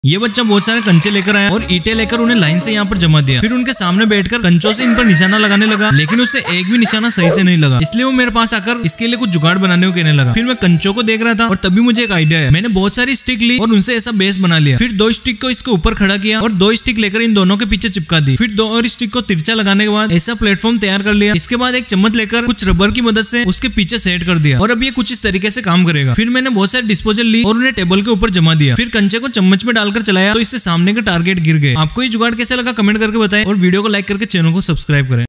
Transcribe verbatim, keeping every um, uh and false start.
ये बच्चा बहुत सारे कंचे लेकर आया और ईंटें लेकर उन्हें लाइन से यहाँ पर जमा दिया। फिर उनके सामने बैठकर कंचों से इन पर निशाना लगाने लगा, लेकिन उससे एक भी निशाना सही से नहीं लगा। इसलिए वो मेरे पास आकर इसके लिए कुछ जुगाड़ बनाने को कहने लगा। फिर मैं कंचों को देख रहा था और तभी मुझे एक आइडिया आया। मैंने बहुत सारी स्टिक ली और उनसे ऐसा बेस बना लिया। फिर दो स्टिक को इसके ऊपर खड़ा किया और दो स्टिक लेकर इन दोनों के पीछे चिपका दी। फिर दो और स्टिक को तिरछा लगाने के बाद ऐसा प्लेटफॉर्म तैयार कर लिया। इसके बाद एक चम्मच लेकर कुछ रबर की मदद से उसके पीछे सेट कर दिया और अब ये कुछ इस तरीके से काम करेगा। फिर मैंने बहुत सारे डिस्पोजल ली और उन्हें टेबल के ऊपर जमा दिया। फिर कंचे को चम्मच में डालकर चलाया तो इससे सामने के टारगेट गिर गए। आपको ये जुगाड़ कैसे लगा कमेंट करके बताएं और वीडियो को लाइक करके चैनल को सब्सक्राइब करें।